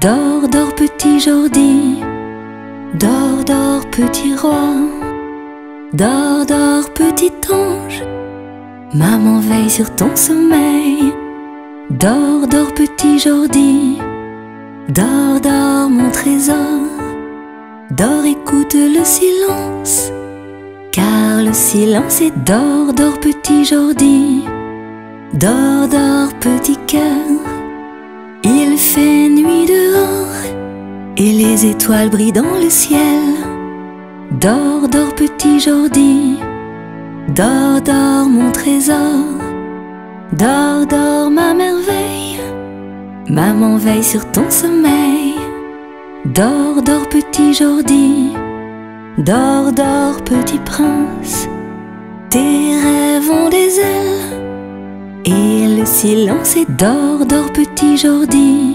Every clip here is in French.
Dors, dors, petit Jordi, dors, dors, petit roi. Dors, dors, petit ange, maman veille sur ton sommeil. Dors, dors, petit Jordi, dors, dors, mon trésor. Dors, écoute le silence, car le silence est dors, dors, petit Jordi. Dors, dors, petit cœur, il fait nuit dehors et les étoiles brillent dans le ciel. Dors, dors, petit Jordi, dors, dors, mon trésor. Dors, dors, ma merveille, maman veille sur ton sommeil. Dors, dors, petit Jordi, dors, dors, petit prince. Tes rêves ont des ailes et le silence est dors, dors, petit Jordi.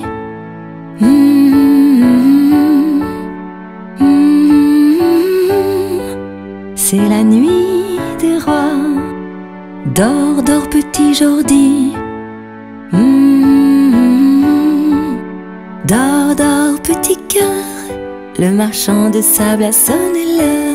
C'est la nuit des rois. Dors, dors, petit Jordi. Dors, dors, petit cœur. Le marchand de sable a sonné l'heure.